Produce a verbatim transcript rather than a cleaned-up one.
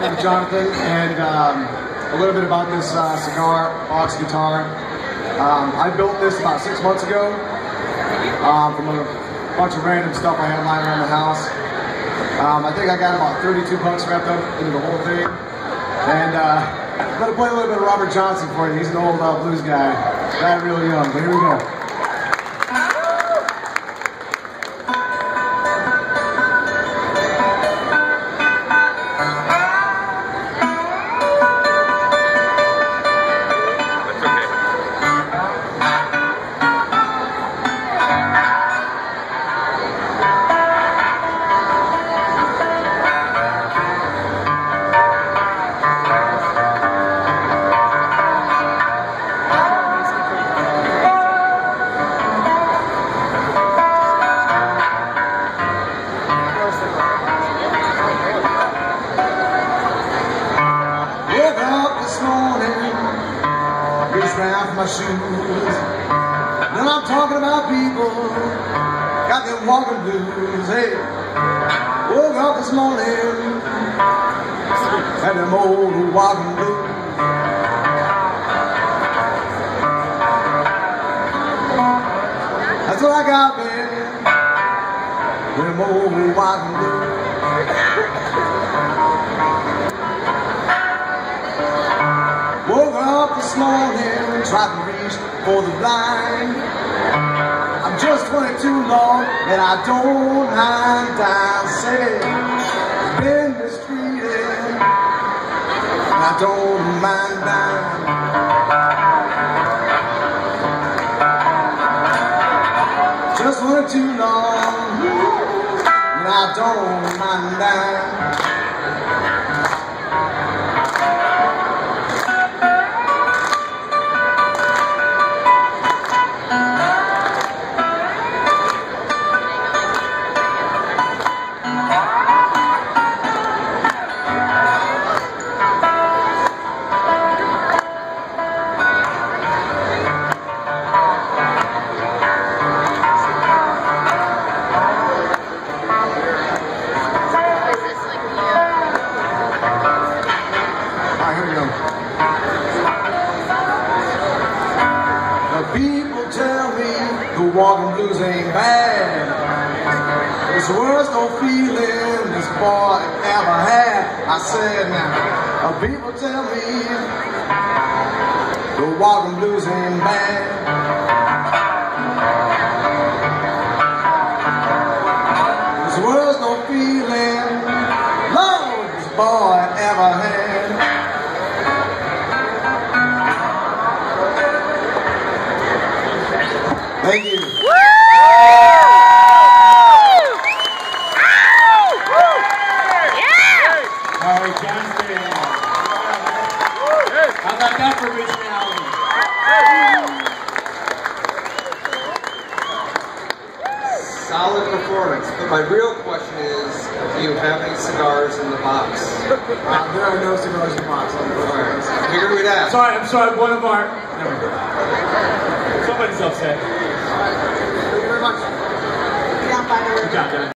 name is Jonathan, and um, a little bit about this uh, cigar box guitar. Um, I built this about six months ago um, from a bunch of random stuff I had lying around the house. Um, I think I got about thirty-two bucks wrapped up into the whole thing. And uh, I'm going to play a little bit of Robert Johnson for you. He's an old uh, blues guy. Died really young, but here we go. Around my shoes. Now I'm talking about people got them walking blues. Hey, woke up this morning, had them old walking blues. That's what I got, man. Them old walking blues. Woke up this morning, tried to reach for the blind. I'm just twenty-two long, and I don't mind dancing. Been mistreated, and I don't mind dying. Just twenty-two long, and I don't mind dying. People tell me the walking blues ain't bad. It's the worst old feeling this boy ever had. I said now, people tell me the walking blues ain't bad. It's the worst old feeling Lord this boy ever had. Thank you. Woo! Yeah! All right, Johnson. How about that for originality? Solid performance. But my real question is, do you have any cigars in the box? Uh, there are no cigars in the box. All right. Figured we'd ask. Sorry, I'm sorry. One of our. Never mind. Somebody's upset. Thank you very much. Good job, guys.